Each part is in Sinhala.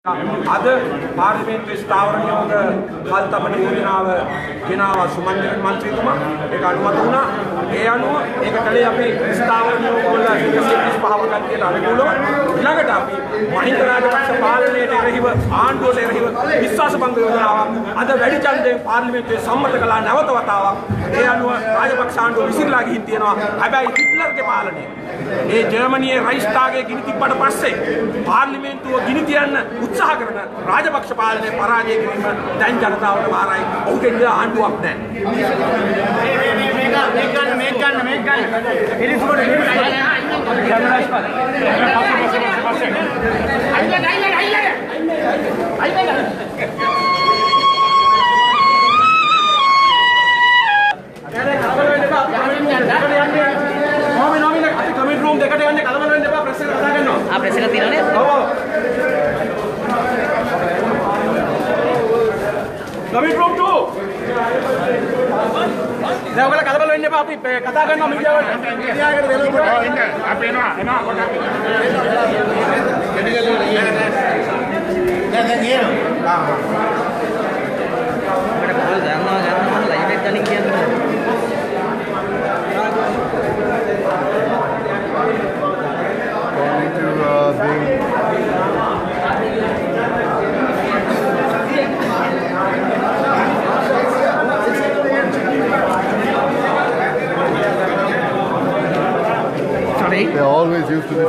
අද පාර්ලිමේන්තුවේ ස්ථාවර නියෝග කල්තබන යෝජනාව ගෙනාවා සුමන්ත්‍රණ මන්ත්‍රීතුමා ඒක අනුමත වුණා. ඒ අනුව ඒක කලේ අපි ස්ථාවර නියෝග වල 135ක් ගන්න අනුකූලව ඊළඟට අපි මහින්ද රාජපක්ෂ පාලනයට එරෙහිව ආණ්ඩුවට එරෙහිව විශ්වාස භංග යෝජනාවක් අද වැඩි ඡන්දයෙන් පාර්ලිමේන්තුවේ සම්මත කළා නැවත වතාවක්. ඒ අනුව රාජපක්ෂ ආණ්ඩුව විසිරලා ගිහින් තියෙනවා. හැබැයි හිට්ලර්ගේ පාලනය ඒ ජර්මනියේ රයිස්ටාගේ ගිනි තිබ්බට පස්සේ පාර්ලිමේන්තුව ගිනි තියන්න උත්සාහ කරන රාජපක්ෂ පාලනය පරාජය කිරීම දැන් ජනතාවට මාරයි. ඔහුට ඉන්න ආණ්ඩුවක් Coming from two. Now we're going to go to the Katagan. They always used to be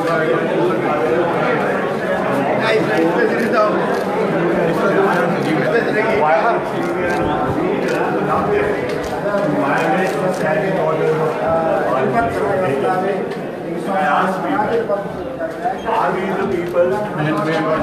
are we the people and we are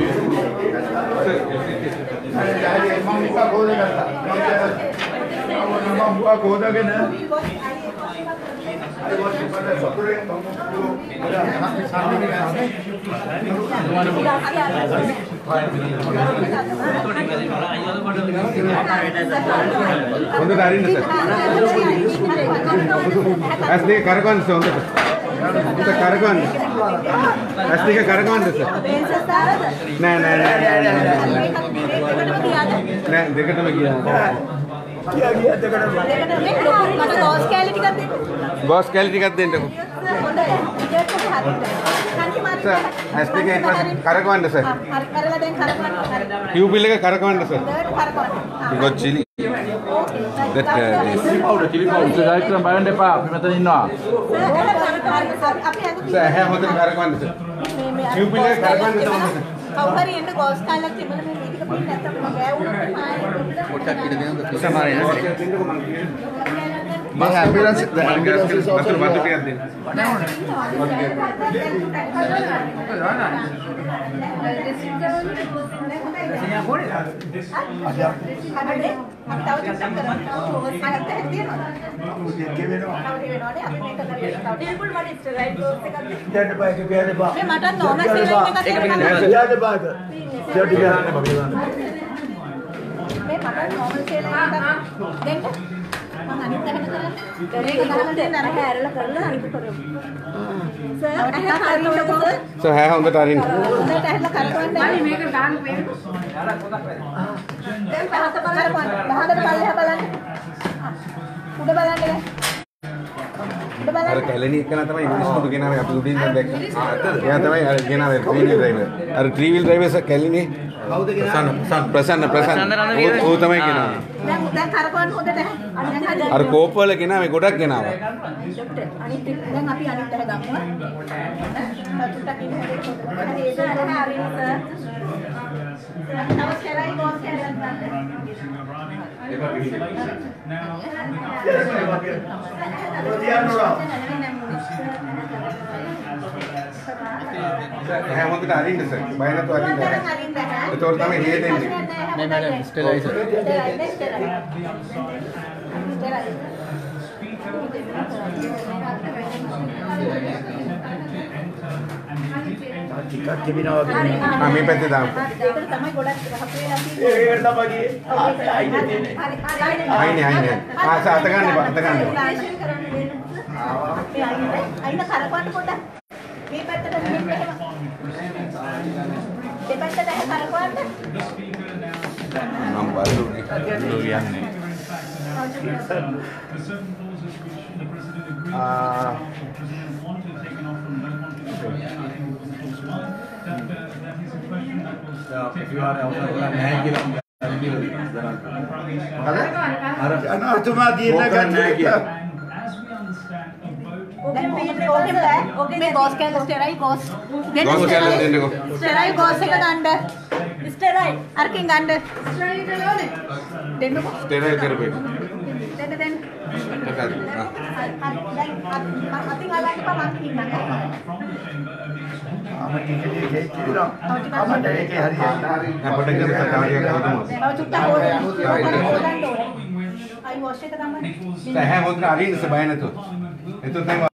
boss quality का देंगे सर ऐसे के कारकवान सर ट्यूब बिल का कारकवान sir because chili that chili powder so that kan bayan depa අපි මෙතන ඉන්නවා සර් හැ හොඳට कारकवान सर ट्यूब बिल का कारकवान सर කවුරුහරි එන්න ගෝස් කාලයක් තිබුණා මේ මේක පිටින් නැත්තම් ගෑවුනොත් පොට්ටක් පිට දෙනවා සමාරේ मैं एम्बुलेंस is also बात टिकट दें So है हम बता रहे हैं अरे कहले नहीं इतना तमाम इंग्लिश में तो कहना है आप दूसरी में देख यहाँ तमाम कहना है थ्री व्हील ड्राइवर अरे थ्री व्हील ड्राइवर से कहले नहीं प्रसन्न वो तमाम कहना अरे कोपल कहना मैं गोड़ा कहना है है वो तो डालिंग सर बायना तो डालिंग है तो और तमें ये देंगे नहीं मैडम स्टेलाइजर टिकट के बिना आम्ही पैसे दाम आईने असं आता का नाही දෙපැත්තට කරකවන්න. නම් බලුනේ. කියන්නේ. මේ ගෝස් කැලේ ස්ටෙරයි ගෝස් දෙන්න ස්ටෙරයි ගෝස් එක ගන්න ස්ටෙරයි අරකින් ගන්න ස්ටෙරයි දෙනවනේ දෙන්නකො ස්ටෙරයි කරපේ දෙන්න අතින් අලන්න පමන් කින්නක Saya mau ngarin sebanyak itu. Itu